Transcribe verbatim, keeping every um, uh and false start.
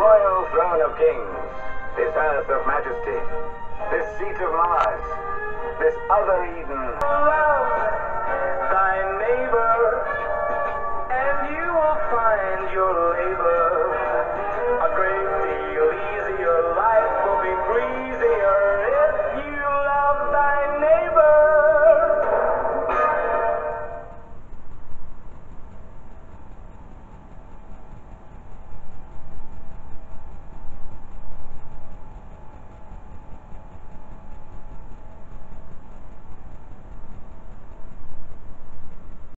royal throne of kings, this earth of majesty, this seat of Mars, this other Eden. Love thy neighbor